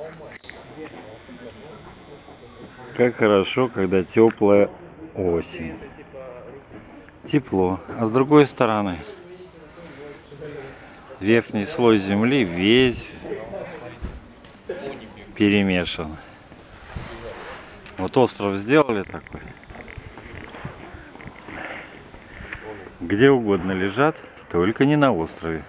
Как хорошо, когда теплая осень. Тепло. А с другой стороны, верхний слой земли весь перемешан. Вот остров сделали такой. Где угодно лежат, только не на острове.